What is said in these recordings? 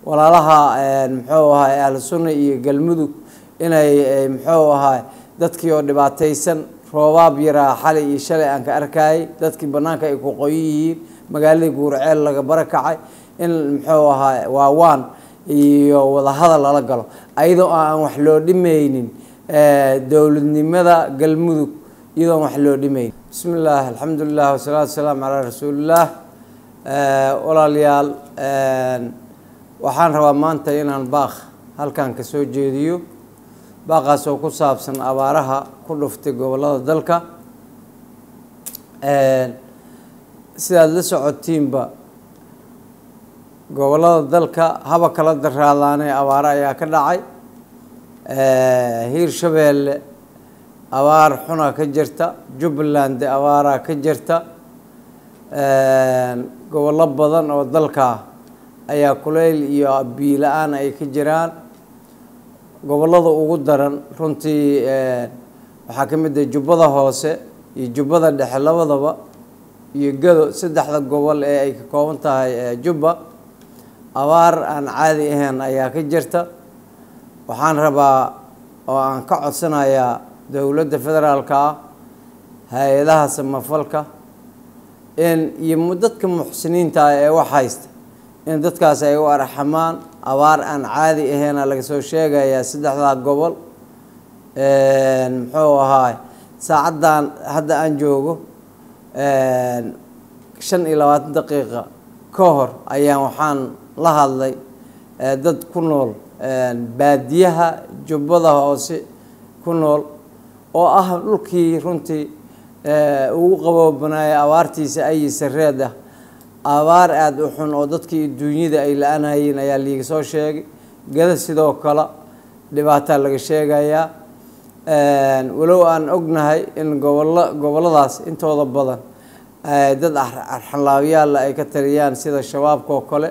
walaalaha muxuu ahaa ahlu sunna iyo galmudug inay muxuu ahaa dadkii oo dhibaataysan roobaab yaraa xalay iyo shalay aan ka arkay dadkii banaanka ay ku qoyihiin magaalada Gurceel laga barakacay in muxuu ahaa waan iyo wada hadal la galo ayadoo aan wax loo dhimaynin dawladnimada galmudug iyadoo wax loo dhimayn bismillaah alxamdulillaah wasalaatu wasalaamu calaa rasuulillaah walaalayaal waxaan rabaa maanta inaan baaq halkan ka soo jeediyo baaqaas oo ku saabsan abaaraha ku dhuftay gobolada dalka sidaad la socotiinba gobolada dalka haba kala daraadaanay abaaro ayaa ka dhacay Hiirshabeelle abaar xuna ka jirta Jubbaland abaara ka jirta gobollo badan oo dalka ayaa kuleyl iyo biyo la'aan ay ka jiraan gobollada ugu daran runtii waxaa ka mid ah Jubbada Hoose iyo Jubbada Dhexe labadaba iyo Gado saddexda gobol ee ay ka kooban tahay Jubba abaar aan caadi ahayn ayaa ka jirta waxaan rabaa oo aan ka codsanayaa dawladda federaalka hay'adaha samafalka in iyo dadka muxsiniinta ee wax haysta in dadkaas ay u arxamaan abaar aan caadi ahayn laga soo sheegayaa saddexda gobol muxuu ahaa saacadan hadda aan joogo 25 daqiiqo ka hor ayaan waxaan la hadlay dad ku nool baadiyaha Jubbada Hoose ku nool oo ah dhulkii runtii ugu qaboobanay abaartiisa ay sareeda abaar aad u xun oo dadkii dunyada ay la'aanayeen ayaa liiga soo sheegay Gada sidoo kale dhibaato laga sheegayaa walow aan ognahay in goboladaas intooda badan dad arxalaawiyaal ay ka taliyaan sida shabaabka oo kale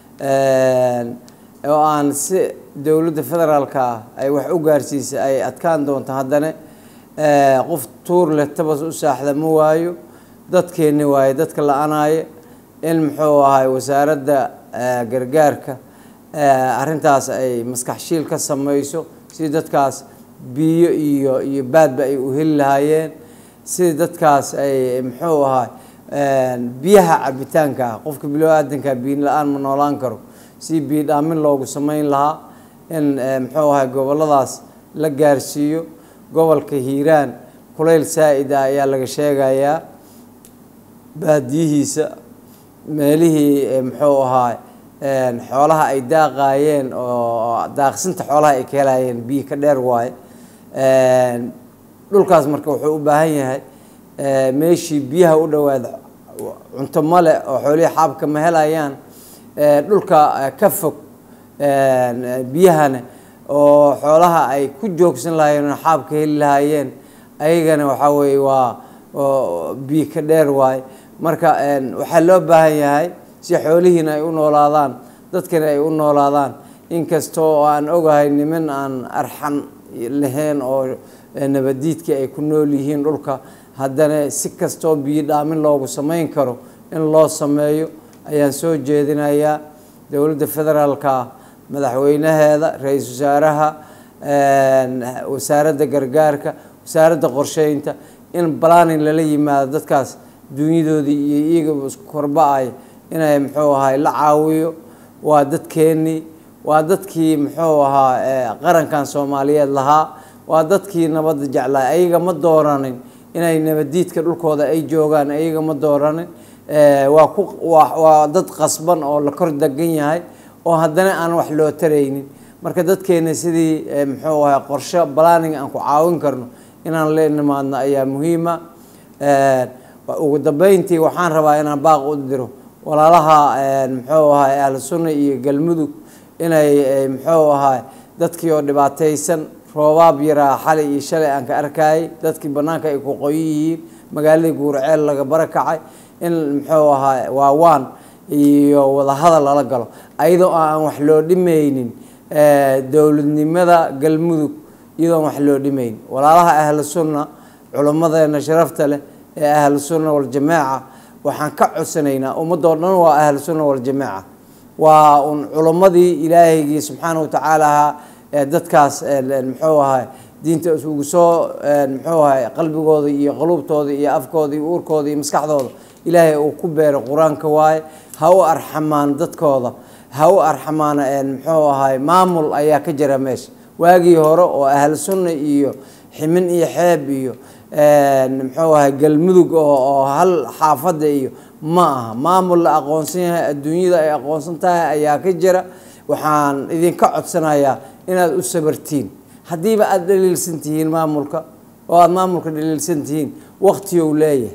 oo aan si dawladda federaalka ay wax u gaarsiisay ay adkaan doonto haddana qof tuur leh tabas u saaxda ma waayo dadkeena waaye dadka la'aanaya in muxuu ahaa wasaaradda gargaarka arintaas ay maskaxshiil ka sameeyso si dadkaas biyo iyo baadba ay u heli lahaayeen si dadkaas ay muxuu ahaa biyaha cabitaanka qofka bilaadanka biyo la'aan ma noolaan karo si biyo dhaamin loogu sameyn lahaa in muxuu ahaa goboladaas la gaarsiiyo gobolka Hiiraan kuleyl saa'id ayaa laga sheegayaa baadiyihiisa meelihii muxuu ahaa xoolaha ay daaqayeen oo daaqsinta xoolaha ay ka helayeen biyo ka dheer waay dhulkaas marka wuxuu u baahan yahay meeshii biyaha u dhawaada cunto male oo xoolaha xaabka ma helayaan dhulka ka fog biyahana oo xoolaha ay ku joogsan lahaayeen xaabka heli lahaayeen ayagana waxa weeye waa biyo ka dheer waay marka waxa loo baahan yahay si xoolihiina ay u noolaadaan dadkana ay u noolaadaan inkastoo aan ogahay niman aan arxan lahayn oo nabadiidka ay ku nool yihiin dhulka haddana si kastoo biyo dhaamin loogu sameyn karo in loo sameeyo ayaan soo jeedinayaa dawladda federaalka madaxweynaheeda ra'iisul wasaaraha wasaaradda gargaarka wasaaradda qorsheynta in planning lala yimaado dadkaas dunyadoodii iyo iyaga isku korba'ay inay muxuu ahaa la caawiyo waa dadkeenii waa dadkii muxuu ahaa qarankan Soomaaliyeed lahaa waa dadkii nabad jeclaa ayaga ma dooranin inay nabadiidka dhulkooda ay joogaan ayaga ma dooranin waa dad qasban oo la kor dagan yahay oo haddana aan wax loo taraynin marka dadkeena sidii muxuu ahaa qorshe planning aan ku caawin karno inaan la nimaadno ayaa muhiim ah ugu dambeyntii waxaan rabaa inaan baaq u diro walaalaha muxuu ahaa ahlu sunna iyo galmudug inay muxuu ahaa dadkii oo dhibaataysan roobaab yaraa xalay iyo shalay aan ka arkay dadkii banaanka ay ku qoyihiin magaalada Gurceel laga barakacay in muxuu ahaa waan iyo wada hadal la galo ayadoo aan wax loo dhimaynin dawladnimada galmudug iyadoo wax loo dhimayn walaalaha ahlu sunna culimadeena sharafta leh ee ahlu sunna wal jamaa waxaan ka codsanaynaa ummadoo dhan waa ahlu sunna wal jamaa وأن علماء إلهي سبحانه وتعالى dadkaas muxuu ahay diinta ugu soo muxuu ahay qalbigooda iyo qulubtooda iyo afkooda iyo uurkooda iyo maskaxdooda ilaahay uu ku beero quraanka waay ha u arxamaan dadkooda ha u arxamaan muxuu ahay maamul ayaa ka jira meesha waagii hore oo ahl sunna iyo ximin iyo xeeb iyo muxuu ahay galmudug oo hal xaafada iyo ma aha maamul la aqoonsan yahay adduunyada ay aqoonsan tahay ayaa ka jira waxaan idinka codsanayaa inaad u sabartiin hadiiba aad dhaliilsan tihiin maamulka oo aad maamulka dhaliilsan tihiin waqti uu leeyahay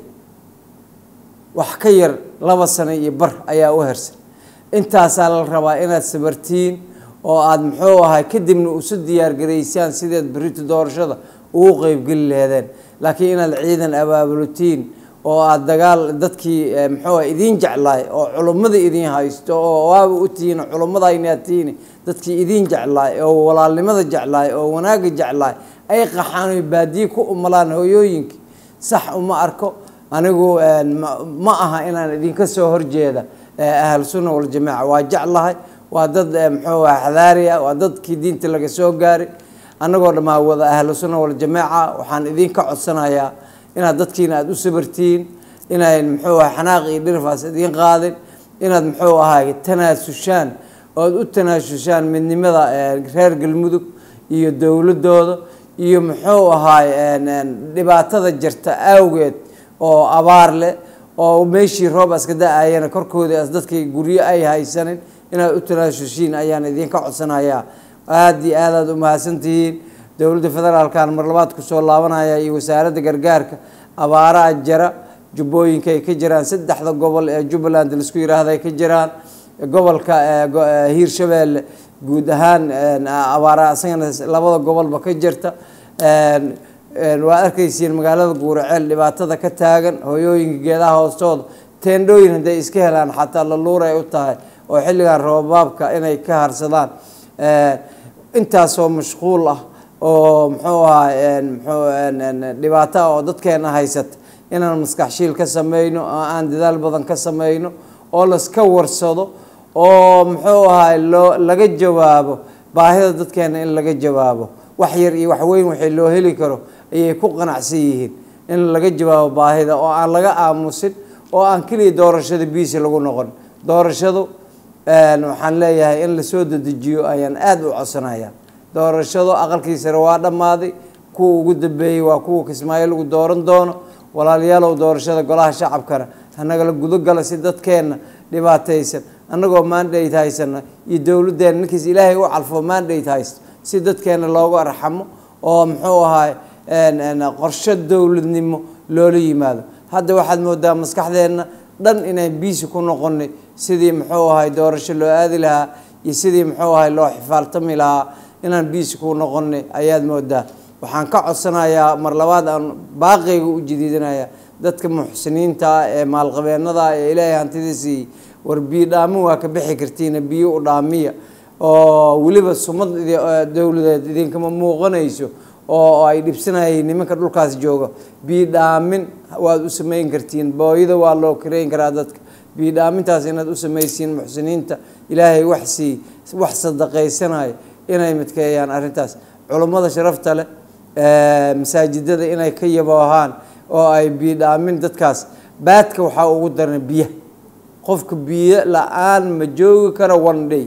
wax ka yar 2 sano iyo bar ayaa u hersan intaas la rabaa inaad sabartiin oo aad muxuu ahay kadibna u soo diyaar gareysaan sideed berito doorashada ugu qayb gali lahaydeen laakiin inaad ciidan abaabulutiin oo aad dagaal dadkii muxuu idin jeclaay oo culimada idin haysto oo waaba u tiina culimada inaatiin dadkii idin jeclaay oo walaalnimada jeclaay oo wanaaga jeclaay ay qaxaan baadiye ku umalaan hooyooyinka sax uma arko anigu ma aha inaan idin ka soo horjeeda ahl sunna wal jamaa waa jeclahay waa dad muxuu xadaariya waa dadkii diinta laga soo gaaray anagoo dhamaa wada ahl sunna wal jamaa waxaan idin ka codsanayaa inaad dadkiina aad u sabartiin inay muxuu xanaaq iyo dhirfaas idin qaadin inaad muxuu ahay tanaasushaan oo u tanaasushaan midnimada reer galmudug iyo dawladooda iyo muxuu ahay dhibaatada jirta awgeed oo abaar leh oo meeshii roob aska daayana korkooda as dadkii guriyo ay haysanin inaad u tanaasushiin ayaan idin ka codsanayaa aad iyo aad u mahadsantihiin dawladda federaalkan mar labaad ku soo laabanaya iyo wasaaradda gargaarka abaaraha jira jubbooyinka ay ka jiraan 3 gobol ee Jubbaland la isku yiraahday ka jiraan gobolka Hiirshabelle guud ahaan abaaraha asagana 2 gobolba ka jirta waa arkaysiin magaalada Guuraceel dhibaatada ka taagan hooyooyinka geedaha hoostooda teendhooyin haday iska helaan xataa la luuray u tahay oo xilligan roobaabka inay ka harsadaan intaas oo mashquul ah oo muxuu ahaa dhibaato oo dadkeena haysata inaan maskaxshiil ka sameeyno oo aan dadaal badan ka sameeyno oo la iska warsado oo muxuu ahaa laga jawaabo baahida dadkeena in laga jawaabo wax yar iyo wax weyn wixii loo heli karo ayay ku qanacsan yihiin in laga jawaabo baahida oo aan laga aamusin oo aan kaliya doorashada biisi lagu noqon doorashadu waxaan leeyahay in la soo dedejiyo ayaan aad u codsanayaa doorashadu aqalkiisa waa dhamaaday kuwa ugu dambeeyay waa kuwa Kismaayo lagu dooran doono walaalayaal doorashada golaha shacabkana anaga la gudo gala si dadkeena dhibaataysan anagoo mandate haysana iyo dawladdeena ninkiis Ilaahay u calfo mandate haysto si dadkeena loogu arxamo oo muxuu ahay qorshe dawladnimo loola yimaado hadda waxaad moodaa maskaxdeena dhan inay biisi ku noqonay sidii muxuu ahay doorasho loo aadi lahaa iyo sidii muxuu ahay loo xifaaltami lahaa inaan biisi ku noqonay ayaad moodaa waxaan ka codsanayaa mar labaad aan baaqayga u jadiidinayaa dadka muxsiniinta ee maalqabeennada ee Ilaahay hantidiisii war biyo dhaamin waa ka bixi kartiin biyo u dhaamiya oo waliba sumad dawladeed idinkama muuqanayso oo ay dhibsanayeen nimanka dhulkaas jooga biyo dhaamin waad u sameyn kartiin booyada waa loo kareyn karaa dadka biyo dhaamintaas inaad u sameeysiin muxsiniinta Ilaahay wax sadaqaysanay inay midkeeyaan arintaas culimada sharafta leh masaajidada inay ka yaboohaan oo ay biyo dhaamin dadkaas baadka waxa ugu daran biyo qofka biyo la'aan ma joogi karo one day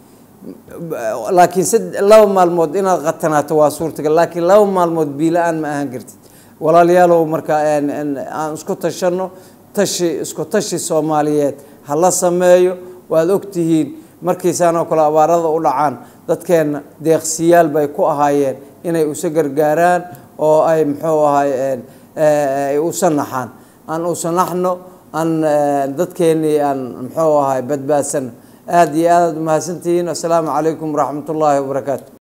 laakiin 2 maalmood inaad qatanaato waa suurtagal laakiin 2 maalmood biyo la'aan ma ahan kartid walaalayaal marka aan isku tashi Soomaaliyeed hala sameeyo waad ogtihiin markii saano kala abaarada u dhacaan dadkeena deeqsiyaal bay ku ahaayeen inay u gargaaraan oo ay muxuu ahay u sanaxaan aan u sanaxno aan dadkeena aan muxuu ahay badbaadsan aad iyo aad mahadsantiin assalaamu calaykum waraxmatullaahi wabarakaatuh